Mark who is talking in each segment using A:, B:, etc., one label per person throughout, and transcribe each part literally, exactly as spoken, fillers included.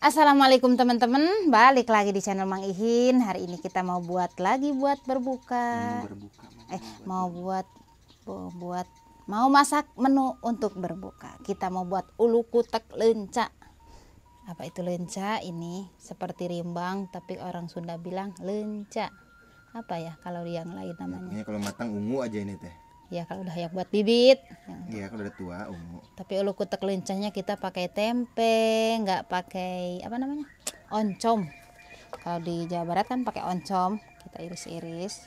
A: Assalamualaikum teman-teman, balik lagi di channel Mang Ihin. Hari ini kita mau buat lagi buat berbuka.
B: Menu berbuka.
A: Eh, mau buat buat mau masak menu untuk berbuka. Kita mau buat ulu kutek lenca. Apa itu lenca? Ini seperti rimbang tapi orang Sunda bilang lenca. Apa ya kalau yang lain namanya?
B: Ya, kalau matang ungu aja ini teh.
A: Ya kalau udah yang buat bibit.
B: Iya kalau udah tua ungu.
A: Tapi ulu kutek lencanya kita pakai tempe, nggak pakai apa namanya oncom. Kalau di Jawa Barat kan pakai oncom. Kita iris-iris.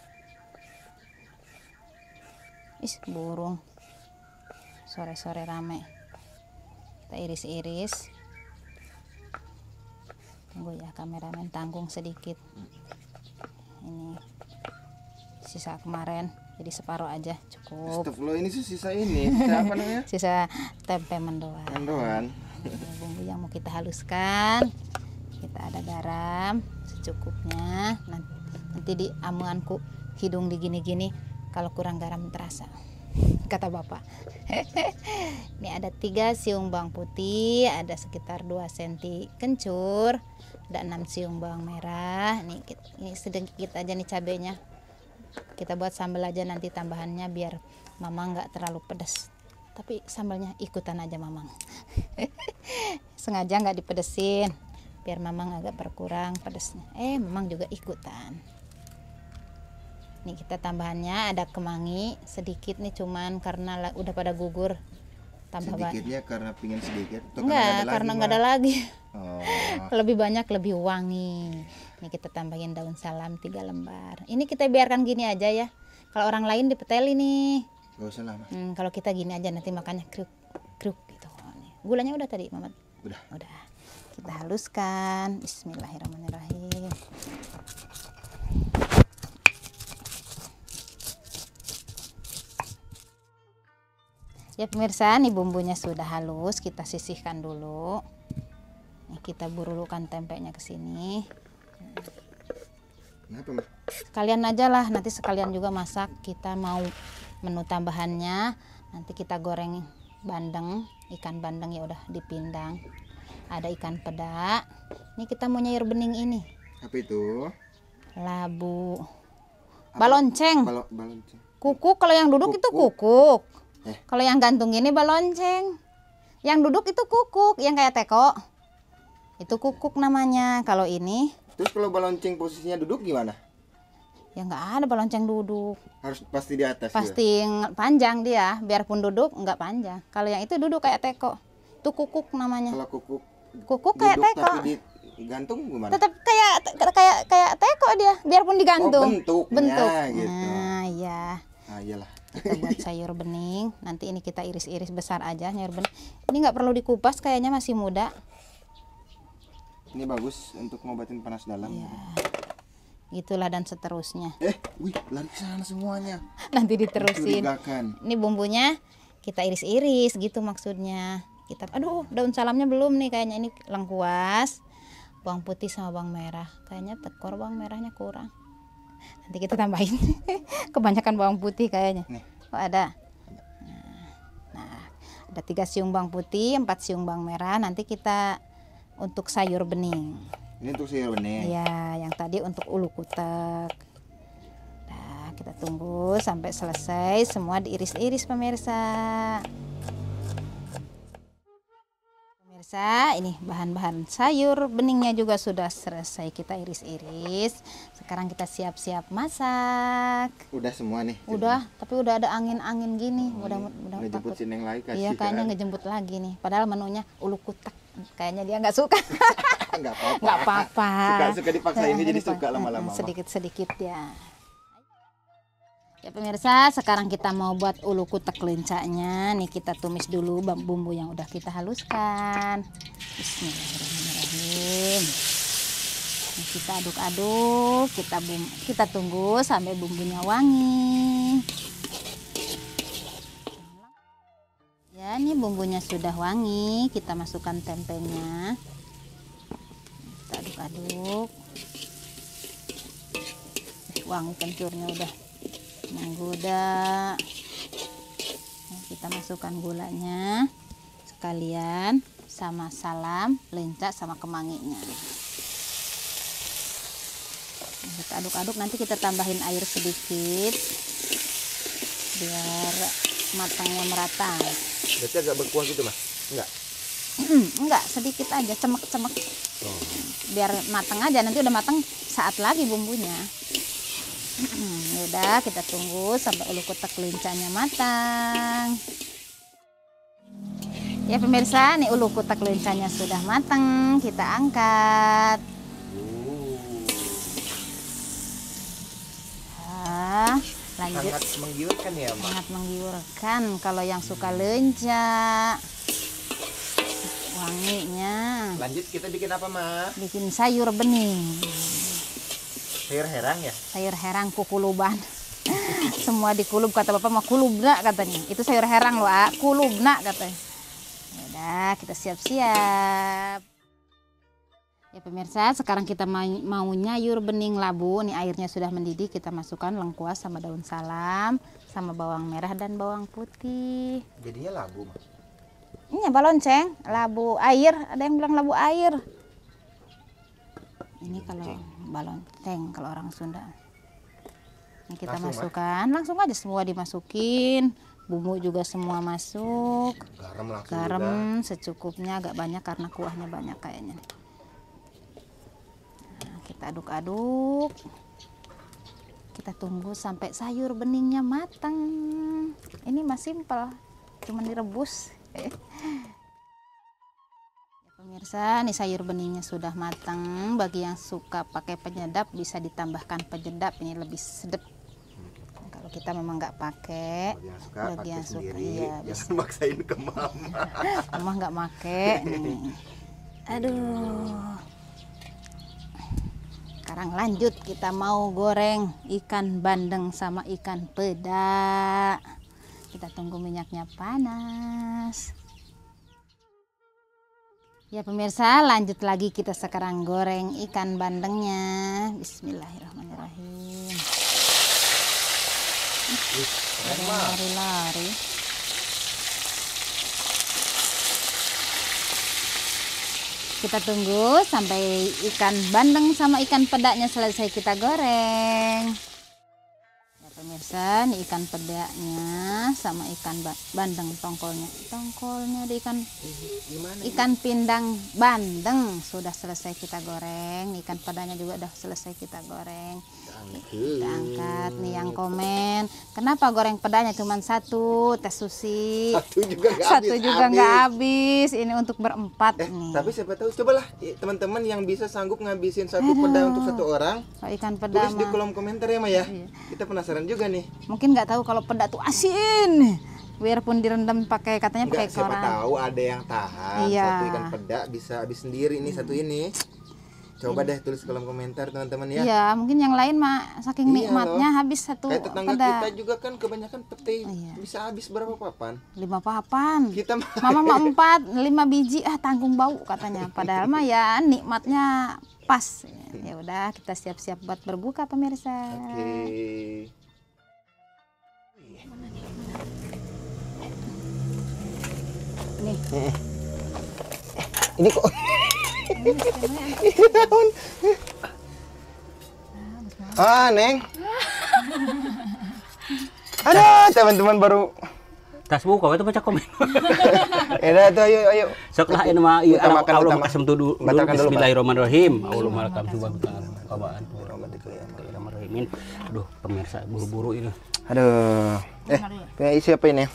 A: Is burung. Sore-sore rame. Kita iris-iris. Tunggu ya kameramen, tanggung sedikit. Ini sisa kemarin. Jadi separuh aja cukup.
B: Astagfirullah, ini sisa ini. Sisa apa namanya?
A: Sisa tempe mendoan.
B: Mendoan.
A: Bumbu yang mau kita haluskan. Kita ada garam secukupnya. Nanti, nanti di amuanku hidung digini-gini. Kalau kurang garam terasa. Kata bapak. Ini ada tiga siung bawang putih. Ada sekitar dua sentimeter kencur. Ada enam siung bawang merah. Ini, ini sedikit aja nih cabenya. Kita buat sambal aja nanti tambahannya biar Mamang nggak terlalu pedas. Tapi sambalnya ikutan aja Mamang. Sengaja nggak dipedesin biar Mamang agak berkurang pedasnya. Eh Mamang juga ikutan. Nih kita tambahannya ada kemangi sedikit nih, cuman karena udah pada gugur. Tambah
B: sedikitnya banyak. Karena pingin sedikit.
A: Enggak, karena nggak ada lagi.
B: Oh.
A: Lebih banyak lebih wangi. Ini kita tambahin daun salam tiga lembar. Ini kita biarkan gini aja ya. Kalau orang lain dipeteli nih.
B: Gak usah lama.
A: Hmm, kalau kita gini aja nanti makannya kruk kruk gitu. Gulanya udah tadi, Mamat?
B: Udah.
A: Udah. Kita haluskan. Bismillahirrahmanirrahim. Ya pemirsa, nih bumbunya sudah halus, kita sisihkan dulu. Nih kita burulukan tempenya ke sini.
B: Kenapa, Mas?
A: Sekalian aja lah, nanti sekalian juga masak. Kita mau menu tambahannya, nanti kita goreng bandeng, ikan bandeng ya udah dipindang. Ada ikan peda. Ini kita mau nyayur bening ini.
B: Apa itu?
A: Labu. Balonceng.
B: Balo, balonceng.
A: Kukuk, kalau yang duduk
B: Kukuk.
A: itu kukuk.
B: Eh.
A: Kalau yang gantung ini balonceng. Yang duduk itu kukuk, yang kayak teko. Itu kukuk namanya. Kalau ini.
B: Terus kalau balonceng posisinya duduk gimana?
A: Ya nggak ada balonceng duduk.
B: Harus pasti di atas.
A: Pasti juga panjang dia, biarpun duduk nggak panjang. Kalau yang itu duduk kayak teko. Itu kukuk namanya.
B: Kalau kukuk.
A: Kukuk kayak
B: duduk
A: teko.
B: Tapi digantung gimana?
A: Tetap kayak kayak kayak teko dia, biarpun digantung.
B: Oh, bentuknya
A: Bentuk.
B: gitu.
A: Nah, iya.
B: Ah, iyalah.
A: Kita buat sayur bening. Nanti ini kita iris-iris besar aja sayur bening. Ini nggak perlu dikupas, kayaknya masih muda.
B: Ini bagus untuk ngobatin panas dalam.
A: Ya. Gitulah dan seterusnya.
B: Eh, wih, lari ke sana semuanya.
A: Nanti diterusin.
B: Mencurigakan.
A: Ini bumbunya kita iris-iris gitu maksudnya. Kita aduh, daun salamnya belum nih kayaknya, ini lengkuas. Bawang putih sama bawang merah. Kayaknya tekor bawang merahnya kurang. Nanti kita tambahin. Kebanyakan bawang putih kayaknya.
B: Nih.
A: Oh, ada. Nah, ada tiga siung bawang putih, empat siung bawang merah. Nanti kita untuk sayur bening.
B: Ini untuk sayur bening.
A: Iya, yang tadi untuk ulu kutek. Nah, kita tunggu sampai selesai semua diiris-iris pemirsa. Pemirsa, ini bahan-bahan sayur beningnya juga sudah selesai kita iris-iris. Sekarang kita siap-siap masak.
B: Udah semua nih.
A: Udah, tapi udah ada angin-angin gini.
B: Oh,
A: mudah mudah
B: ngejemput
A: takut.
B: si Neng lagi kasih.
A: Iya, kayaknya ngejemput lagi nih. Padahal menunya ulu kutek. Kayaknya dia nggak suka.
B: Nggak apa-apa.
A: Nggak apa-apa.
B: Suka-suka dipaksa ini jadi suka lama-lama.
A: Sedikit-sedikit ya. Ya pemirsa, sekarang kita mau buat ulu kutek lencanya. Nih kita tumis dulu bumbu yang udah kita haluskan. Bismillahirrahmanirrahim. Nih kita aduk-aduk, kita bum kita tunggu sampai bumbunya wangi. Ya, ini bumbunya sudah wangi, kita masukkan tempenya. Kita aduk-aduk. Wangi kencurnya udah menggoda. Nah, kita masukkan gulanya sekalian sama salam, lenca sama kemanginya. Kita aduk-aduk, nanti kita tambahin air sedikit biar matangnya merata.
B: Berarti agak berkuah gitu Mas? Enggak?
A: Enggak, sedikit aja, cemek-cemek.
B: Oh.
A: Biar matang aja, nanti udah matang saat lagi bumbunya. Udah, kita tunggu sampai ulu kutek lencanya matang. Ya pemirsa, nih ulu kutek lencanya sudah matang, kita angkat. Nah, lanjut.
B: Sangat menggiurkan ya Mas?
A: Sangat menggiurkan kalau yang suka lenca. Wanginya.
B: Lanjut kita bikin apa Mas?
A: Bikin sayur bening.
B: Sayur herang ya?
A: Sayur herang kukuluban. Semua dikulub, kata bapak mah kulubna katanya. Itu sayur herang loh, ah. Kulubna katanya. Udah, kita siap-siap. Ya pemirsa, sekarang kita mau nyayur bening labu. Ini airnya sudah mendidih, kita masukkan lengkuas sama daun salam, sama bawang merah dan bawang putih.
B: Jadinya labu Mas?
A: Ini balonceng, labu air. Ada yang bilang labu air. Ini kalau balonceng kalau orang Sunda. Ini kita
B: Langsung,
A: masukkan, langsung aja semua dimasukin. Bumbu juga semua masuk.
B: Garam langsung
A: Garam
B: juga.
A: secukupnya, agak banyak karena kuahnya banyak kayaknya. Nah, kita aduk-aduk. Kita tunggu sampai sayur beningnya matang. Ini mah simpel, cuma direbus. Ya, pemirsa, nih sayur beningnya sudah matang. Bagi yang suka pakai penyedap bisa ditambahkan penyedap, ini lebih sedap. Kalau kita memang nggak pakai,
B: Bagi yang suka,
A: bagi
B: pakai
A: yang suka,
B: sendiri.
A: iya,
B: Jangan maksain ke mama.
A: mama nggak pakai. Nih. Aduh. Sekarang lanjut, kita mau goreng ikan bandeng sama ikan peda. Kita tunggu minyaknya panas. Ya pemirsa, lanjut lagi kita sekarang goreng ikan bandengnya. Bismillahirrahmanirrahim. Lari-lari. Kita tunggu sampai ikan bandeng sama ikan pedanya selesai kita goreng. Ya pemirsa, ini ikan pedanya sama ikan ba bandeng tongkolnya. Tongkolnya ada ikan
B: Gimana?
A: ikan pindang bandeng sudah selesai kita goreng. Ikan pedanya juga udah selesai kita goreng. Kita angkat. Nih yang komen, kenapa goreng pedanya cuma satu, Teh Susi?
B: Satu juga nggak
A: Satu
B: habis,
A: juga nggak habis. Ini untuk berempat
B: Eh,
A: nih.
B: tapi siapa tahu, cobalah teman-teman yang bisa sanggup ngabisin satu peda untuk satu orang,
A: Kalau ikan peda
B: tulis di
A: mah,
B: kolom komentar ya, Ma ya.
A: Iya.
B: Kita penasaran juga nih.
A: mungkin nggak tahu kalau peda tuh asin. Biarpun direndam pakai, katanya pakai
B: Enggak, siapa
A: koran.
B: tahu ada yang tahan.
A: Iya.
B: Satu ikan peda bisa habis sendiri nih satu ini. Coba deh tulis kolom komentar teman-teman ya.
A: Iya, mungkin yang lain mah saking
B: Iya
A: nikmatnya
B: loh.
A: habis satu
B: Kayak tetangga
A: peda.
B: kita juga kan kebanyakan pete
A: Iya.
B: bisa habis berapa papan?
A: Lima papan.
B: Kita mah
A: Mama mah empat, lima biji, ah tanggung bau katanya. Padahal mah ya nikmatnya pas. Ya udah, kita siap-siap buat berbuka pemirsa.
B: Oke.
A: Nih.
B: Ini kok
A: Ini sistemnya
B: ini daun. Ah, Neng. Ada teman-teman baru.
C: Tas buka itu baca komen.
B: Ya udah tuh, ayo ayo.
C: Setelah ini mah iya
B: Utamakan,
C: Allah
B: utama.
C: makasem dulu.
B: Batalkan dulu, Pak.
C: Bismillahirrahmanirrahim. Allah malakam subhan kabaan. Bismillahirrahmanirrahim. Aduh, pemirsa buru-buru ini.
B: Aduh. Eh, punya isi apa ini?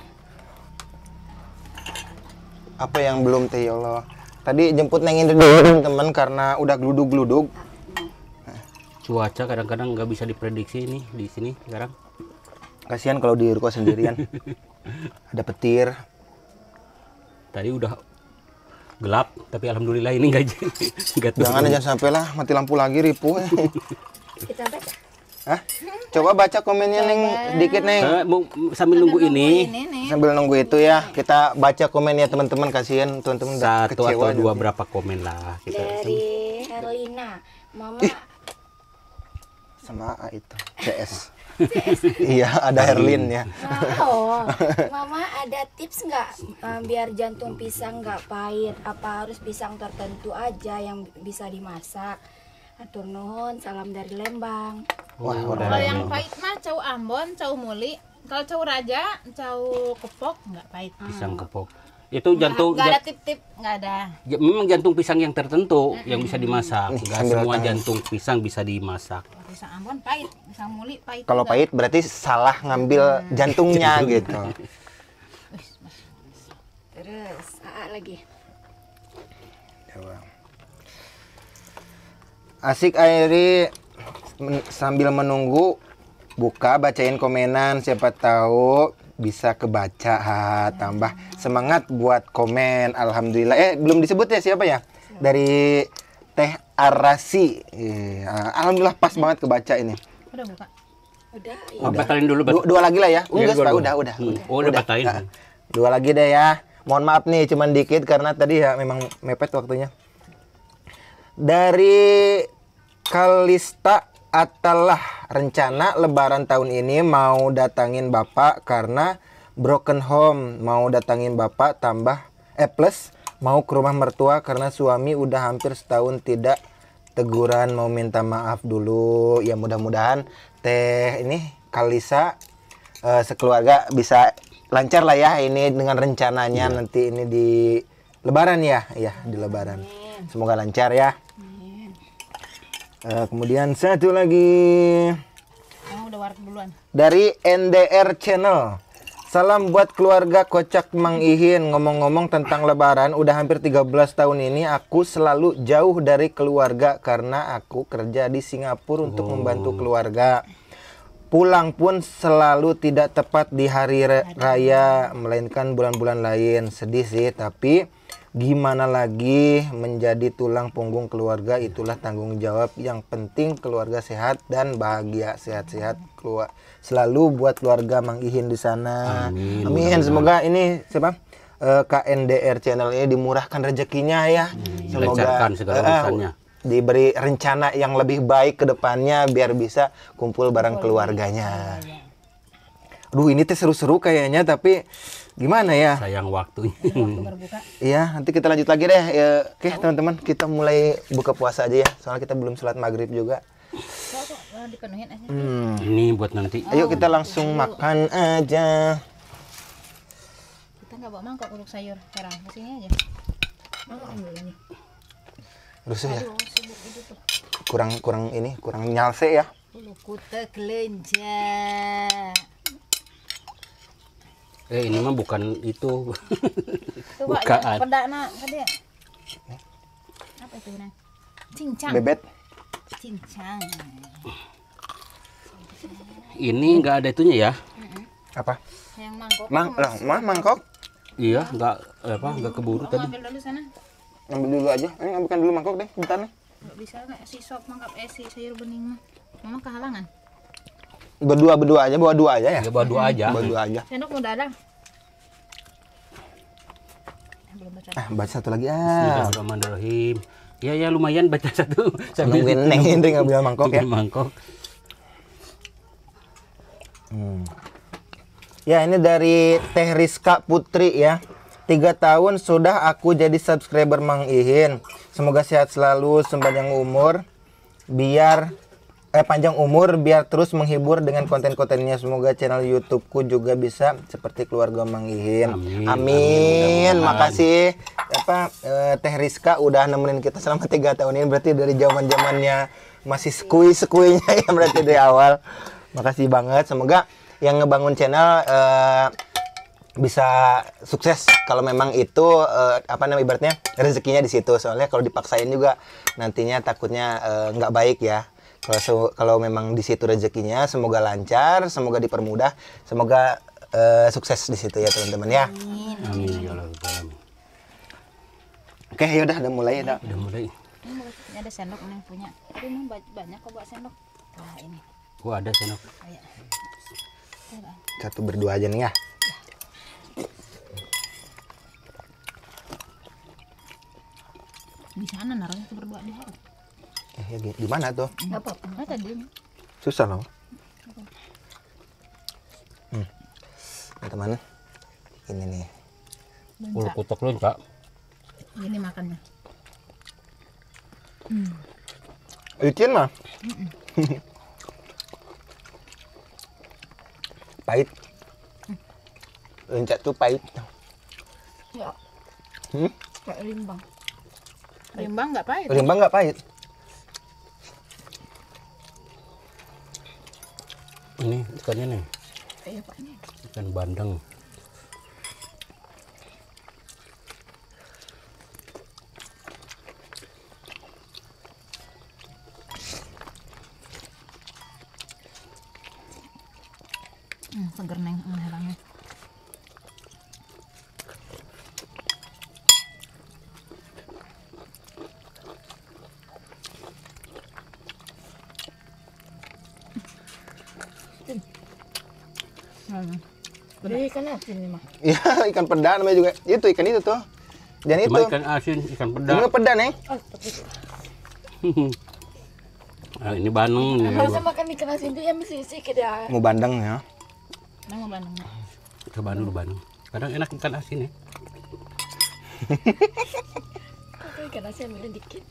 B: Apa yang belum teh ya Allah. Tadi jemput Neng Indri dulu teman-teman karena udah gludug-gludug.
C: Cuaca kadang-kadang nggak bisa diprediksi ini di sini sekarang.
B: Kasihan kalau di rumah sendirian. Ada petir.
C: Tadi udah gelap, tapi alhamdulillah ini nggak nggak
B: Jangan jangan sampai lah mati lampu lagi ripuh.
A: Kita baca.
B: Hah? Coba baca komennya Neng sedikit Neng.
C: Eh, mau sambil nunggu ini
A: Ini nih.
B: Sambil nunggu itu ya, kita baca komennya teman-teman, kasihan teman-teman udah
C: satu
B: kecewa
C: atau dua
B: nanti.
C: berapa komen lah kita.
D: Dari Herlina, Mama
B: sama A itu C S. Iya, ada Herlin ya.
D: Wow, Mama ada tips nggak eh, biar jantung pisang nggak pahit? Apa harus pisang tertentu aja yang bisa dimasak? Atur nuhun, salam dari Lembang.
B: Wah,
C: Oh,
B: udah.
A: Kalau yang pahit mah cau Ambon, cau Muli. Kalau cau Raja, cau Kepok nggak pahit.
C: Pisang kepok. Itu jantung
A: Nggak ada
C: ja-
A: tip-tip, nggak ada.
C: ya, memang jantung pisang yang tertentu yang bisa dimasak.
B: Nih,
C: Enggak
B: sambil
C: semua
B: tangan.
C: jantung pisang bisa dimasak.
A: Pisang Ambon pahit, pisang Muli pahit.
B: Kalau
A: juga.
B: pahit berarti salah ngambil jantungnya gitu.
D: Terus, Aa lagi.
B: Asik Airi men- sambil menunggu buka bacain komenan, siapa tahu bisa kebaca. Ha, tambah semangat buat komen. Alhamdulillah. Eh belum disebut ya siapa ya? Dari Teh Arasi. Iya, alhamdulillah pas banget kebaca ini.
A: Udah buka.
D: Udah, ya.
C: Oh, batalin dulu,
B: Dua, dua lagi lah ya.
C: Iya,
B: Enggak,
C: dua
B: Pak,
C: dulu.
B: udah, udah,
C: Hmm.
B: udah.
C: Oh, udah batalin.
B: Nah, dua lagi deh ya. Mohon maaf nih, cuman dikit karena tadi ya memang mepet waktunya. Dari Kalista Atalah, rencana lebaran tahun ini mau datangin bapak karena broken home, mau datangin bapak tambah eh plus mau ke rumah mertua karena suami udah hampir setahun tidak teguran, mau minta maaf dulu. Ya mudah-mudahan teh ini Kalisa eh, sekeluarga bisa lancar lah ya ini dengan rencananya nanti ini di lebaran ya, ya di lebaran. Semoga lancar ya. Eh, kemudian satu lagi
A: Kamu udah warak duluan.
B: dari N D R Channel. Salam buat keluarga Kocak Mang Ihin. Ngomong-ngomong tentang lebaran, udah hampir tiga belas tahun ini aku selalu jauh dari keluarga karena aku kerja di Singapura untuk membantu keluarga. Pulang pun selalu tidak tepat di hari re- raya, melainkan bulan-bulan lain. Sedih sih, tapi gimana lagi, menjadi tulang punggung keluarga itulah tanggung jawab. Yang penting keluarga sehat dan bahagia, sehat-sehat keluar selalu buat keluarga Mang Ihin di sana.
C: Amin.
B: Amin. Semoga ini siapa? Eh, K N D R Channel ini dimurahkan rezekinya ya.
C: Dilancarkan segala
B: eh,
C: urusannya.
B: diberi rencana yang lebih baik ke depannya biar bisa kumpul bareng keluarganya. Duh, ini teh seru-seru kayaknya, tapi gimana ya?
C: Sayang waktunya.
A: Waktu berbuka.
B: Iya, nanti kita lanjut lagi deh. Ya, oke, teman-teman, kita mulai buka puasa aja ya. Soalnya kita belum sholat maghrib juga.
A: Kok kok eh, dipenuhin aja.
B: Hmm.
C: Ini buat nanti.
B: Ayo kita langsung makan aja.
A: Kita nggak bawa mangkok untuk sayur sekarang. Ke sini aja. Mangkok ambil ini.
B: Rusuh ya.
A: Aduh, sibuk itu tuh.
B: Kurang kurang ini, kurang nyalse ya.
A: Bulu kutek lenja.
C: Eh ini mah bukan itu.
A: Coba
C: Bukaan.
A: ya, pedana tadi. Apa itu nah? Cincang.
B: Bebet.
A: Cincang.
C: Ini enggak ada itunya ya.
B: Apa?
A: Yang mangkok.
B: Mang, lah, mah mangkok.
C: Iya, enggak apa enggak keburu
A: Kamu
C: tadi.
A: ambil dulu sana.
B: Ambil dulu aja. Ini ambilkan dulu mangkok deh, bentar nih.
A: Nggak bisa nggak si sop mangkok eh si sayur bening mah. Mama kehalangan.
B: Berdua berdua aja, bawa dua aja ya.
C: Ya bawa dua aja.
B: Bawa dua aja.
A: Sendok udah ada. Belum baca.
B: Ah, baca satu lagi ah.
C: Bismillahirrahmanirrahim. Ya ya lumayan baca satu
B: Nungguin Neng Indri ngambil mangkok ya.
C: Ngambil mangkok.
B: Hmm. Ya, ini dari Teh Rizka Putri ya. Tiga tahun sudah aku jadi subscriber Mang Ihin. Semoga sehat selalu, sepanjang umur, biar eh panjang umur, biar terus menghibur dengan konten-kontennya. Semoga channel YouTubeku juga bisa seperti keluarga Mang Ihin.
C: Amin.
B: Amin.
C: Amin. Mudah-mudahan.
B: Makasih apa eh, Teh Rizka udah nemenin kita selama tiga tahun ini. Berarti dari zaman zamannya masih skui skuinya ya berarti dari awal. Makasih banget. Semoga yang ngebangun channel eh, bisa sukses kalau memang itu eh, apa namanya ibaratnya rezekinya di situ. Soalnya kalau dipaksain juga nantinya takutnya eh, nggak baik ya. Kalau se- kalau memang di situ rezekinya, semoga lancar, semoga dipermudah, semoga eh, sukses di situ ya teman-teman ya.
C: Amin ya Allah. Amin.
B: Oke, ya udah udah mulai ya.
C: Udah mulai.
A: Ini ada sendok yang punya. Tapi memang ba- banyak kok bawa sendok. Nah ini.
C: Oh ada senok.
A: Kayak.
B: Satu berdua aja nih ya.
A: Di sana naruhnya tuh berdua di sana.
B: Eh, ya, gi- gimana tuh?
A: Enggak apa-apa. Nah, tadi
B: Susah loh. teman-teman. Ini nih.
C: Ulu kutok lu, Kak.
A: Gini makannya.
B: Licin mah. Pahit. Lencak tuh pahit.
D: Ya,
B: Hmm?
D: kayak rimbang.
A: Rimbang nggak pahit.
B: Rimbang nggak pahit.
C: Ini ikannya nih,
D: Iya Pak ini.
C: ikan bandeng.
A: Hmm, seger neng herangnya. Hmm.
D: Jadi ikan asin nih mah.
B: Iya, ikan peda namanya juga. Itu ikan itu tuh. Jangan itu.
C: Cuma ikan asin, ikan
B: Ini
C: peda.
B: mah peda, Neng.
D: Oh, tapi itu.
C: Nah, ini bandeng. Ini
D: Masa makan ikan asin itu ya mesti sedikit ya.
B: Mau bandeng ya.
A: Neng mau bandeng.
C: Coba dulu bandeng. Kadang enak ikan asin ya.
D: Kok ikan asin ambilin dikit.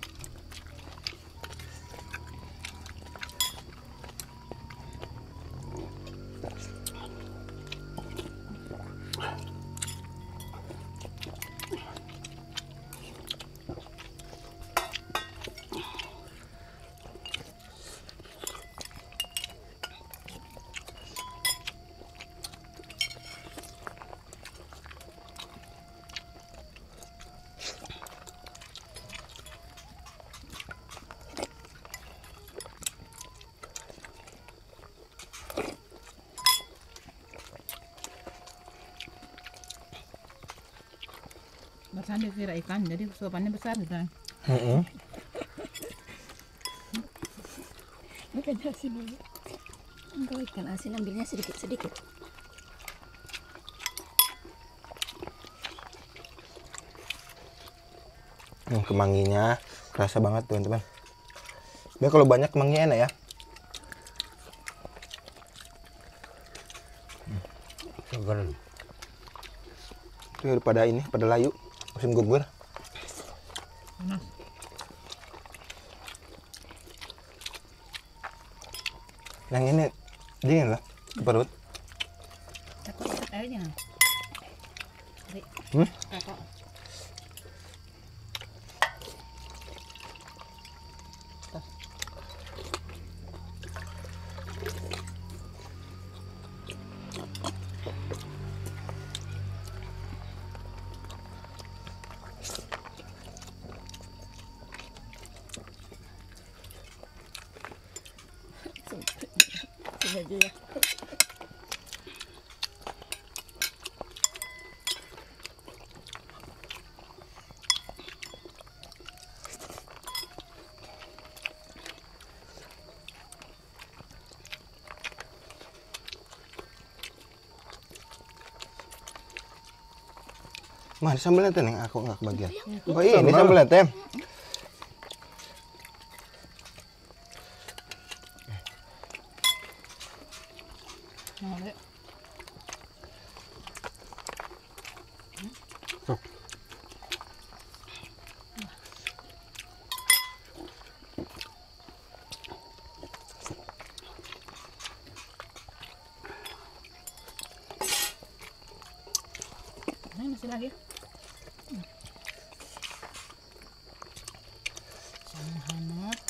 A: Besar dikira ikan, jadi suapannya besar gitu.
B: Heeh.
D: Ikan asin dulu. Enggak ikan asin ambilnya sedikit-sedikit.
B: Hmm, kemanginya kerasa banget teman-teman. Biar kalau banyak kemanginya enak ya.
C: Segar.
B: Itu pada ini, pada layu musim gugur.
A: Panas.
B: Yang ini dingin lah ke perut.
A: Kakak ikat airnya.
B: Hmm?
A: Kakak.
D: Sini aja ya.
B: Mah, ada sambal teh, Neng. Aku nggak kebagian. Oh iya, ini sambal teh.
A: Nah, Dek.
C: Tuh.
A: Nah, masih lagi. Hmm. Sama hangat.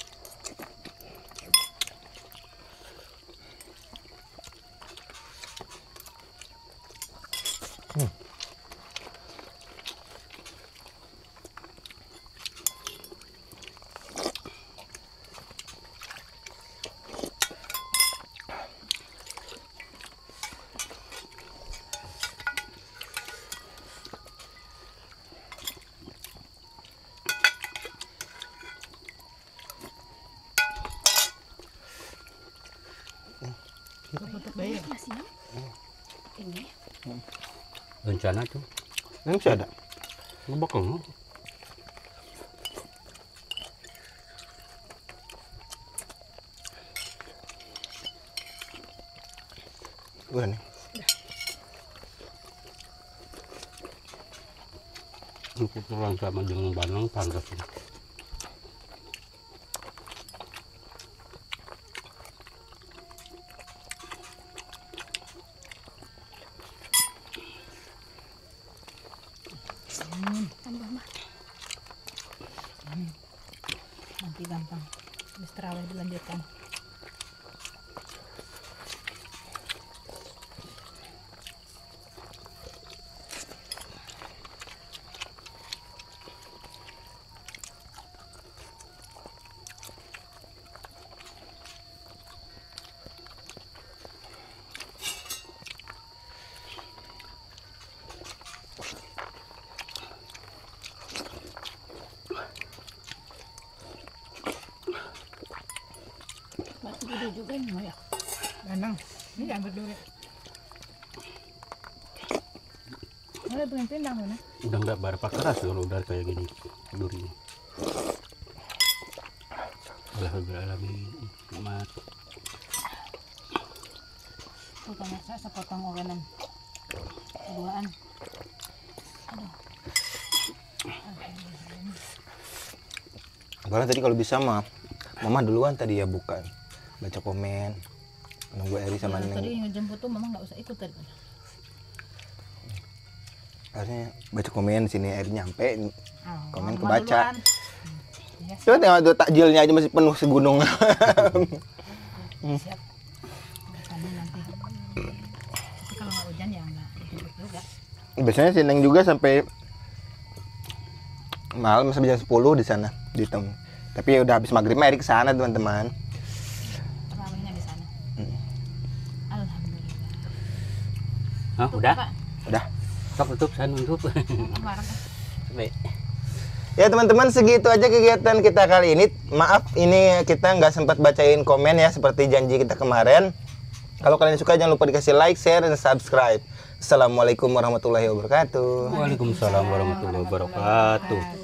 A: Tutup bayi.
D: Masih ini.
C: Rencana tuh.
B: Neng masih ada.
C: Ngebakang.
B: Udah nih.
C: Kurang sama dengan Bandung panas.
A: Nanti gampang. Habis terawih dilanjutkan. Batu gede juga ini Maya. Ganang, ini ambil dulu. Ada pindang mana?
C: Udah nggak berapa keras kalau udah kayak gini durinya. Alhamdulillah mat.
A: Tuh kan saya sepotong organan. Keduaan.
B: Karena tadi kalau bisa mah Mama duluan tadi ya bukan baca komen nunggu Eri sama
A: Nah,
B: Neng.
A: tadi ngejemput tuh mama nggak usah ikut tadi.
B: Akhirnya baca komen sini Eri nyampe
A: Oh,
B: komen
A: mama
B: kebaca.
A: duluan. Iya,
B: Coba tengok tuh takjilnya aja masih penuh segunung.
A: siap. Kami nanti. Tapi kalau nggak hujan ya nggak dijemput juga.
B: Biasanya si Neng juga sampai malam sampai jam sepuluh di sana di tem. Tapi ya udah habis maghrib Eri ke sana teman-teman.
A: Terawihnya di sana.
B: Hmm.
A: Alhamdulillah.
C: Ah,
A: Tutup,
C: udah?
A: Pak.
B: Udah.
C: Sok tutup, saya nutup.
A: Kemarin.
C: Baik.
B: Ya teman-teman segitu aja kegiatan kita kali ini. Maaf ini kita nggak sempat bacain komen ya seperti janji kita kemarin. Kalau kalian suka jangan lupa dikasih like, share, dan subscribe. Assalamualaikum warahmatullahi wabarakatuh.
C: Waalaikumsalam warahmatullahi wabarakatuh.